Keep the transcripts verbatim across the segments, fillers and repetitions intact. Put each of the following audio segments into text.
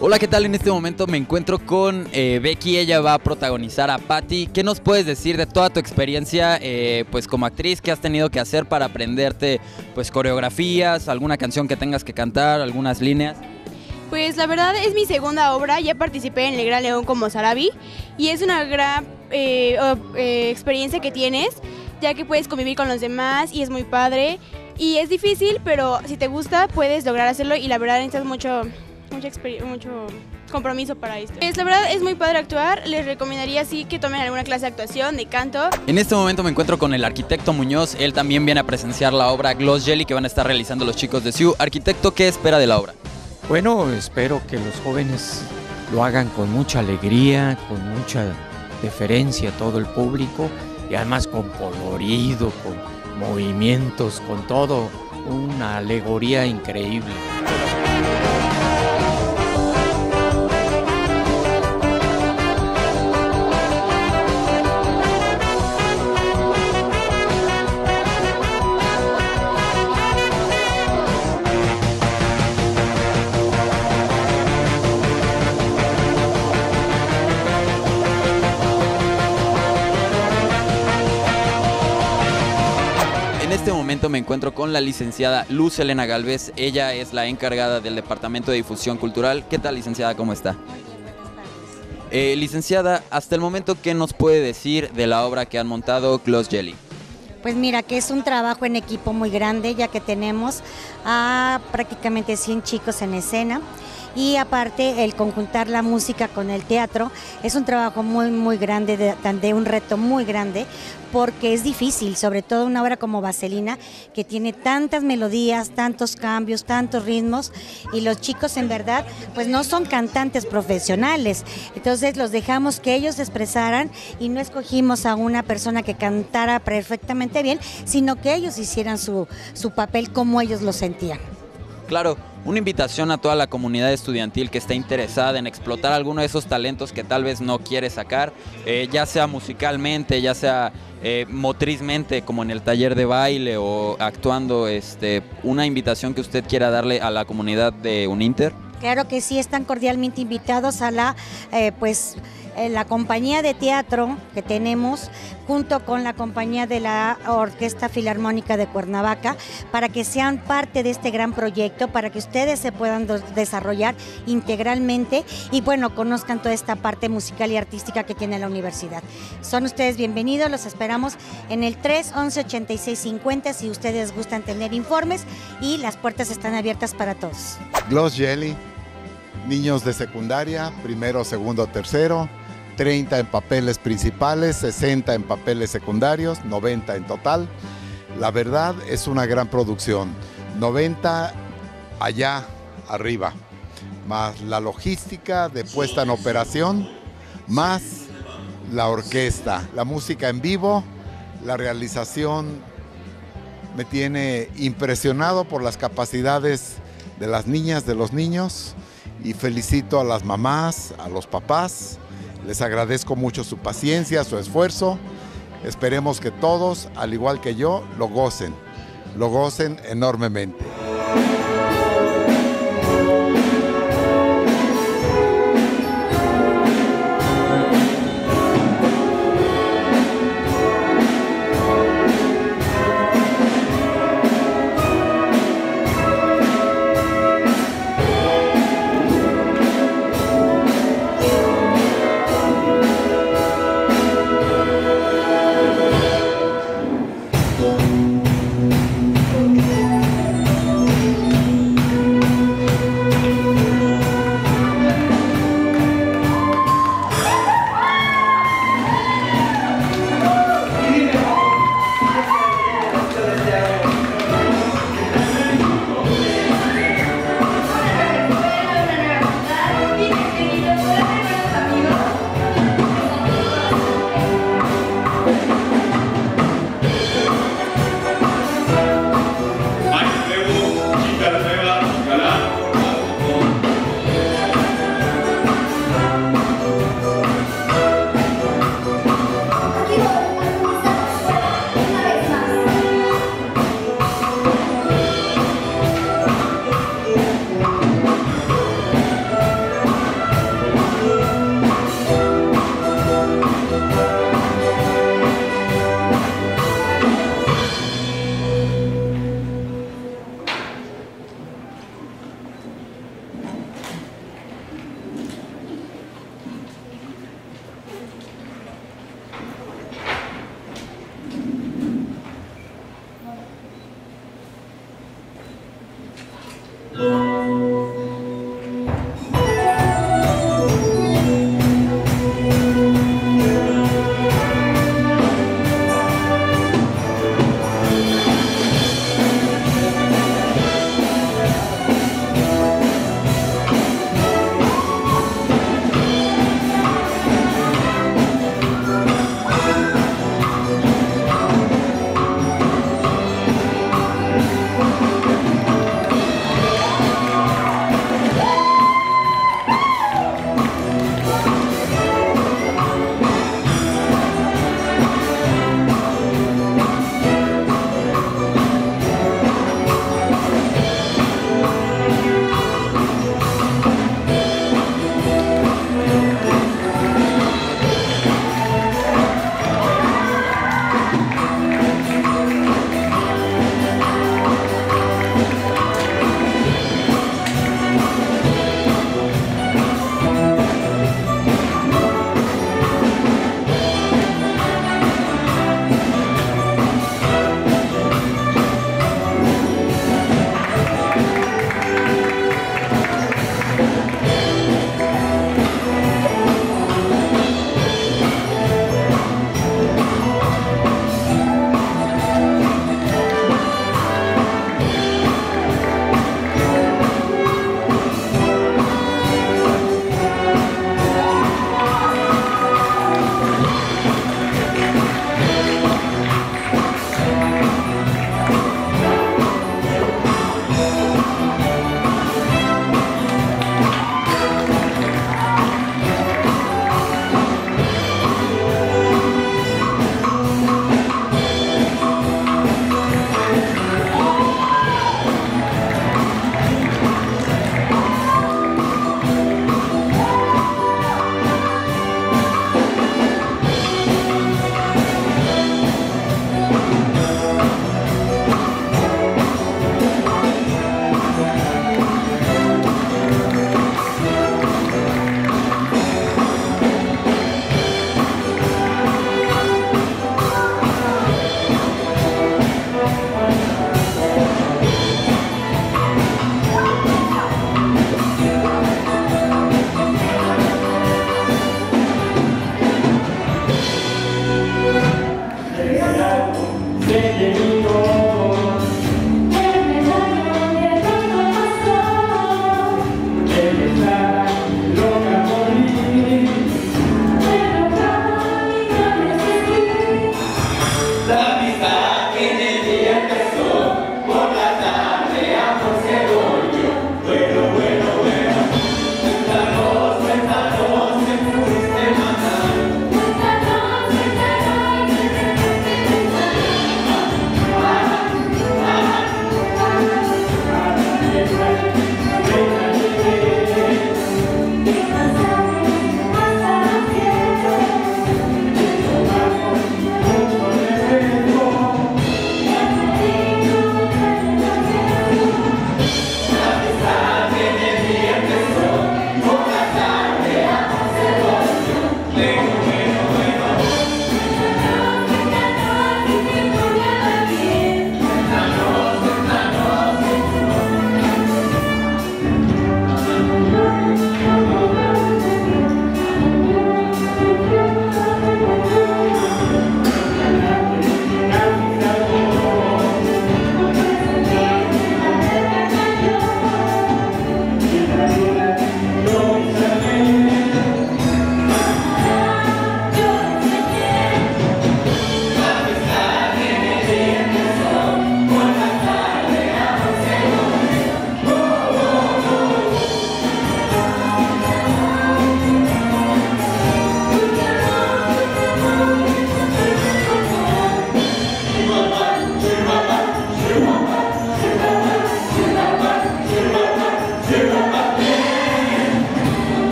Hola, ¿qué tal? En este momento me encuentro con eh, Becky, ella va a protagonizar a Patty. ¿Qué nos puedes decir de toda tu experiencia eh, pues como actriz? ¿Qué has tenido que hacer para aprenderte pues coreografías, alguna canción que tengas que cantar, algunas líneas? Pues la verdad es mi segunda obra, ya participé en El Gran León como Sarabi y es una gran eh, eh, experiencia que tienes, ya que puedes convivir con los demás y es muy padre y es difícil, pero si te gusta puedes lograr hacerlo y la verdad necesitas mucho... Mucho, mucho compromiso para esto. Es, la verdad es muy padre actuar, les recomendaría sí que tomen alguna clase de actuación, de canto. En este momento me encuentro con el arquitecto Muñoz, él también viene a presenciar la obra Gloss Jelly que van a estar realizando los chicos de S I U. Arquitecto, ¿qué espera de la obra? Bueno, espero que los jóvenes lo hagan con mucha alegría, con mucha deferencia a todo el público y además con colorido, con movimientos, con todo, una alegoría increíble. En este momento me encuentro con la licenciada Luz Elena Galvez, ella es la encargada del Departamento de Difusión Cultural. ¿Qué tal, licenciada? ¿Cómo está? Muy bien, buenas tardes. Eh, licenciada, hasta el momento, ¿qué nos puede decir de la obra que han montado Gloss Jelly? Pues mira, que es un trabajo en equipo muy grande, ya que tenemos a prácticamente cien chicos en escena. Y aparte el conjuntar la música con el teatro es un trabajo muy muy grande, de, de un reto muy grande, porque es difícil, sobre todo una obra como Vaselina, que tiene tantas melodías, tantos cambios, tantos ritmos, y los chicos en verdad pues no son cantantes profesionales, entonces los dejamos que ellos expresaran y no escogimos a una persona que cantara perfectamente bien, sino que ellos hicieran su, su papel como ellos lo sentían. Claro, una invitación a toda la comunidad estudiantil que esté interesada en explotar alguno de esos talentos que tal vez no quiere sacar, eh, ya sea musicalmente, ya sea eh, motrizmente, como en el taller de baile o actuando, este, una invitación que usted quiera darle a la comunidad de Uninter. Claro que sí, están cordialmente invitados a la, eh, pues, eh, la compañía de teatro que tenemos junto con la compañía de la Orquesta Filarmónica de Cuernavaca para que sean parte de este gran proyecto, para que ustedes se puedan desarrollar integralmente y bueno, conozcan toda esta parte musical y artística que tiene la universidad. Son ustedes bienvenidos, los esperamos en el tres once ochenta y seis cincuenta si ustedes gustan tener informes y las puertas están abiertas para todos. Gloss Jelly, niños de secundaria, primero, segundo, tercero, treinta en papeles principales, sesenta en papeles secundarios, noventa en total. La verdad es una gran producción, noventa allá arriba, más la logística de puesta en operación, más la orquesta, la música en vivo, la realización me tiene impresionado por las capacidades de las niñas, de los niños, y felicito a las mamás, a los papás. Les agradezco mucho su paciencia, su esfuerzo. Esperemos que todos, al igual que yo, lo gocen, lo gocen enormemente.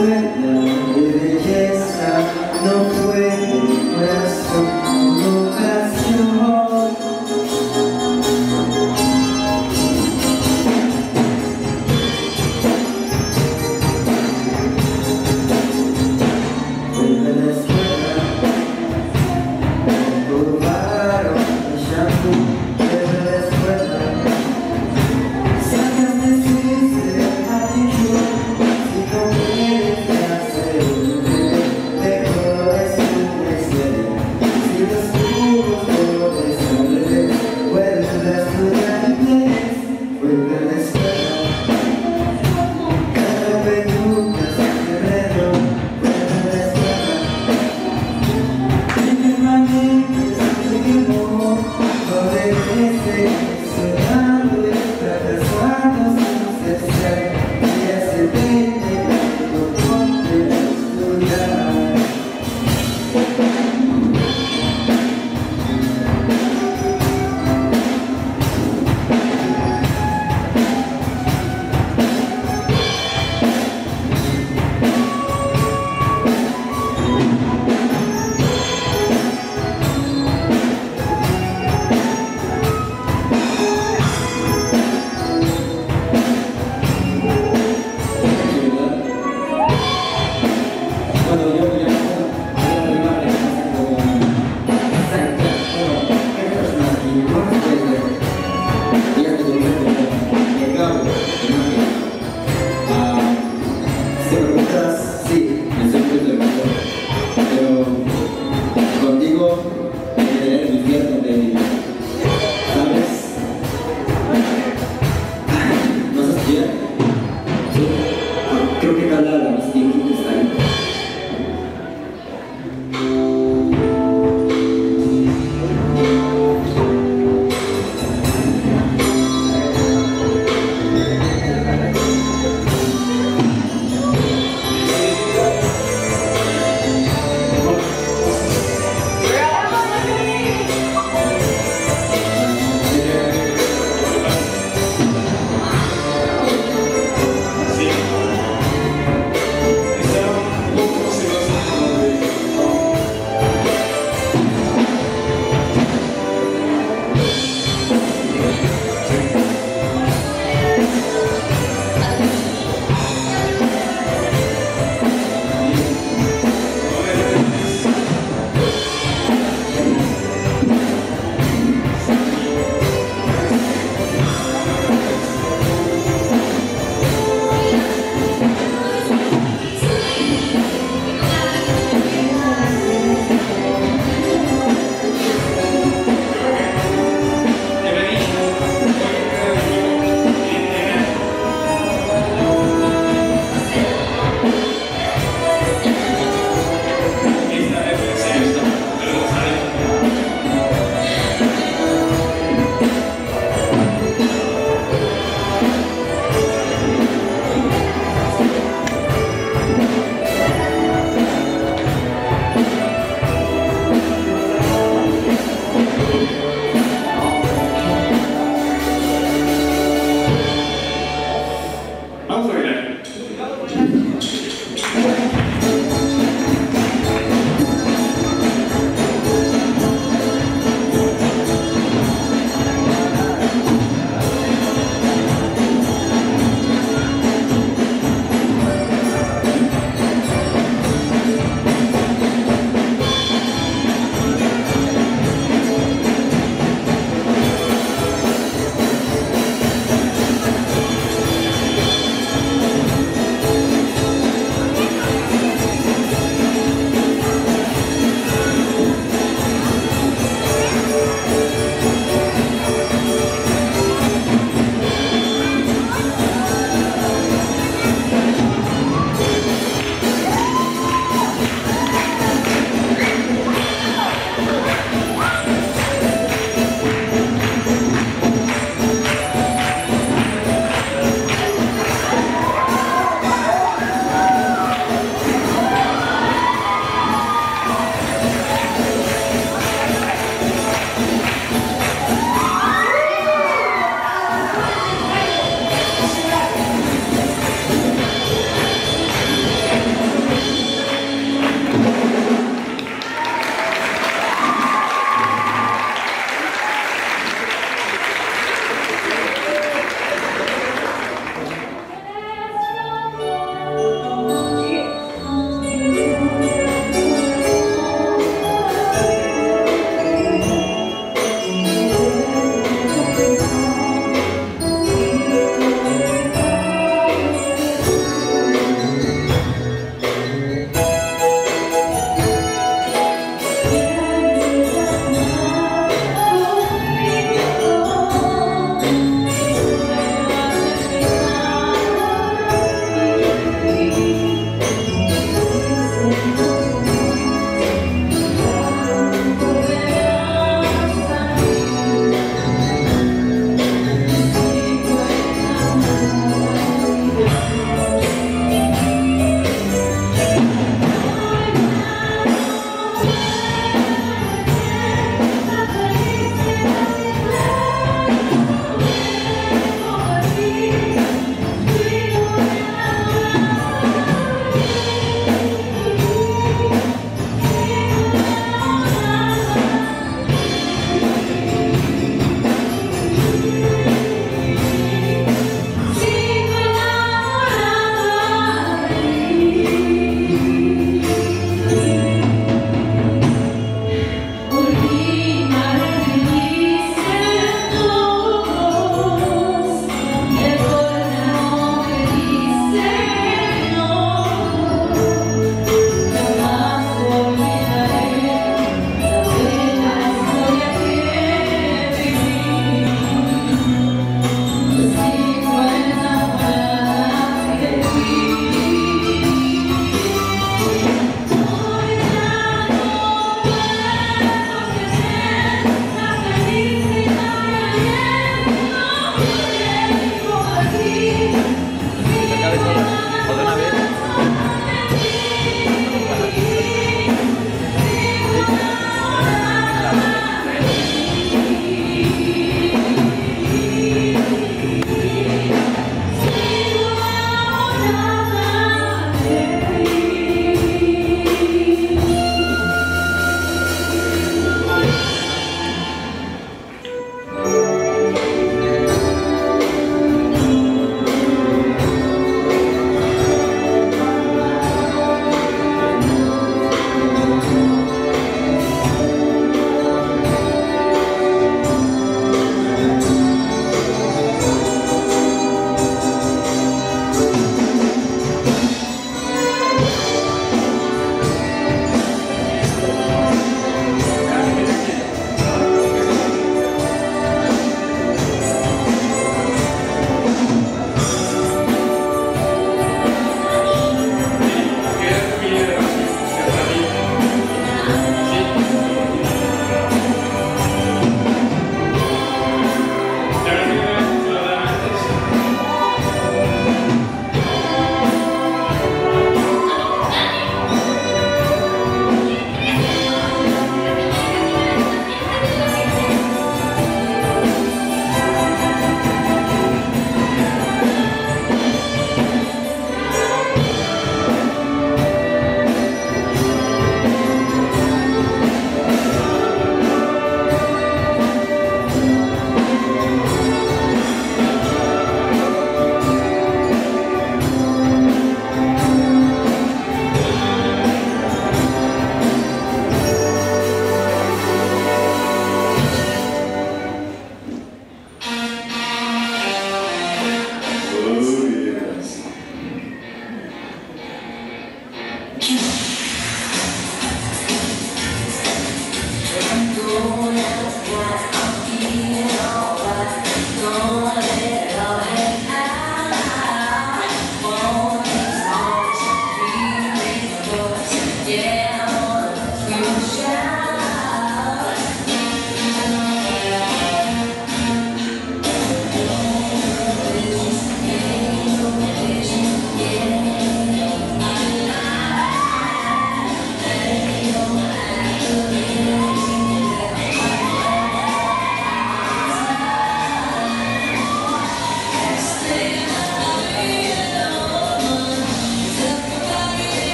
Sácame si se atingió, si no quieres hacer.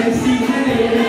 sensible de